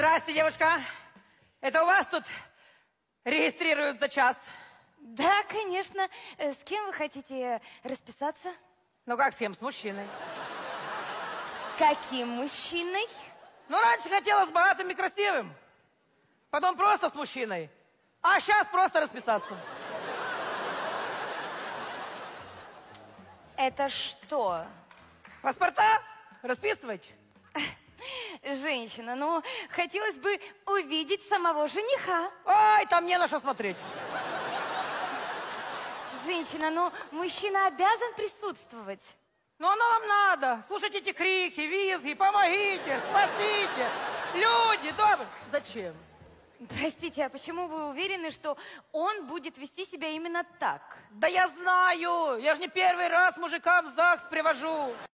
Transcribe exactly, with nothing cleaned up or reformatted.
Здрасте, девушка. Это у вас тут регистрируют за час? Да, конечно. С кем вы хотите расписаться? Ну как с кем? С мужчиной. С каким мужчиной? Ну, раньше хотела с богатым и красивым. Потом просто с мужчиной. А сейчас просто расписаться. Это что? Паспорта? Расписывать? Женщина, ну, хотелось бы увидеть самого жениха. Ой, там не на что смотреть. Женщина, ну, мужчина обязан присутствовать. Ну, оно вам надо. Слушайте эти крики, визги, помогите, спасите. Люди, добрые. Зачем? Простите, а почему вы уверены, что он будет вести себя именно так? Да я знаю. Я же не первый раз мужика в ЗАГС привожу.